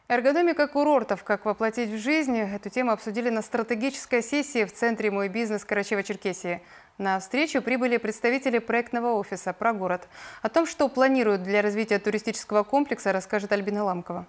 Эргономика курортов. Как воплотить в жизнь? Эту тему обсудили на стратегической сессии в Центре «Мой бизнес» Карачаево-Черкесии. На встречу прибыли представители проектного офиса «Прогород». О том, что планируют для развития туристического комплекса, расскажет Альбина Ламкова.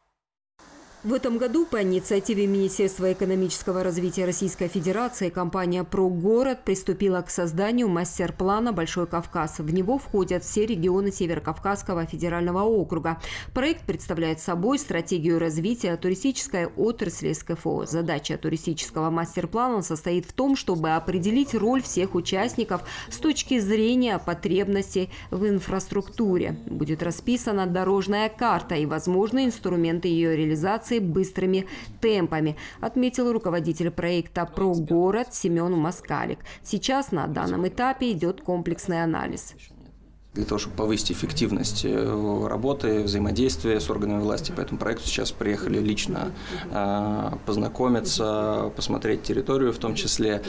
В этом году по инициативе Министерства экономического развития Российской Федерации компания «Прогород» приступила к созданию мастер-плана «Большой Кавказ». В него входят все регионы Северокавказского федерального округа. Проект представляет собой стратегию развития туристической отрасли СКФО. Задача туристического мастер-плана состоит в том, чтобы определить роль всех участников с точки зрения потребностей в инфраструктуре. Будет расписана дорожная карта и возможные инструменты ее реализации быстрыми темпами, отметил руководитель проекта «Прогород» Семен Москалик. Сейчас на данном этапе идет комплексный анализ. Для того, чтобы повысить эффективность работы, взаимодействия с органами власти. По этому проекту сейчас приехали лично познакомиться, посмотреть территорию в том числе.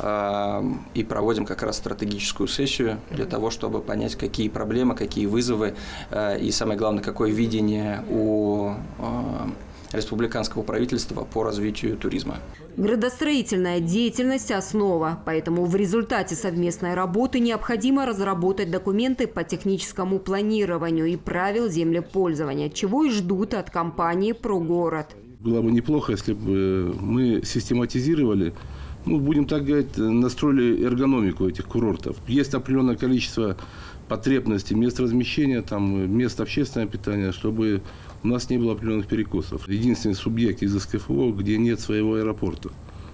И проводим как раз стратегическую сессию для того, чтобы понять, какие проблемы, какие вызовы и, самое главное, какое видение у республиканского правительства по развитию туризма. Градостроительная деятельность – основа, поэтому в результате совместной работы необходимо разработать документы по техническому планированию и правил землепользования, чего и ждут от компании «Прогород». Было бы неплохо, если бы мы систематизировали, будем так говорить, настроили эргономику этих курортов. Есть определенное количество потребностей, мест размещения, мест общественного питания, чтобы у нас не было определенных перекосов. Единственный субъект из СКФО, где нет своего аэропорта.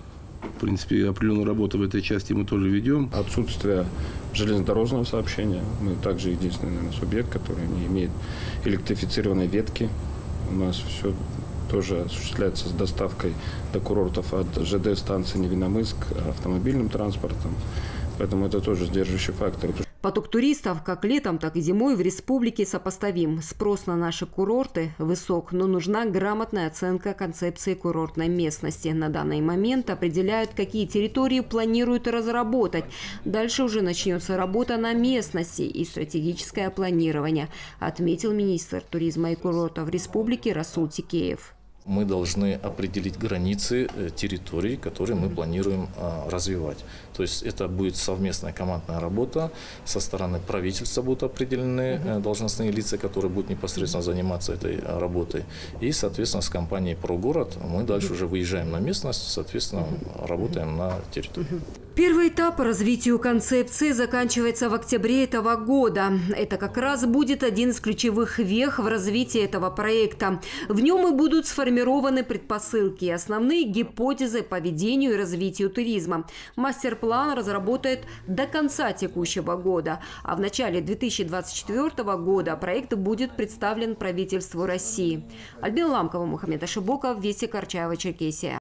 В принципе, определенную работу в этой части мы тоже ведем. Отсутствие железнодорожного сообщения. Мы также единственный, наверное, субъект, который не имеет электрифицированной ветки. У нас все тоже осуществляется с доставкой до курортов от ЖД-станции Невиномысск автомобильным транспортом. Поэтому это тоже сдерживающий фактор. Поток туристов как летом, так и зимой в республике сопоставим. Спрос на наши курорты высок, но нужна грамотная оценка концепции курортной местности. На данный момент определяют, какие территории планируют разработать. Дальше уже начнется работа на местности и стратегическое планирование, отметил министр туризма и курортов республики Расул Тикеев. Мы должны определить границы территорий, которые мы планируем развивать. То есть это будет совместная командная работа. Со стороны правительства будут определены должностные лица, которые будут непосредственно заниматься этой работой. И, соответственно, с компанией «Прогород» мы дальше уже выезжаем на местность, соответственно, работаем на территории. Первый этап по развитию концепции заканчивается в октябре этого года. Это как раз будет один из ключевых вех в развитии этого проекта. В нем и будут сформированы предпосылки и основные гипотезы по ведению и развитию туризма. Мастер-план разработает до конца текущего года. А в начале 2024 года проект будет представлен правительству России. Альбина Ламкова, Мухаммед Ашибоков, Вести, Карачаево-Черкесия.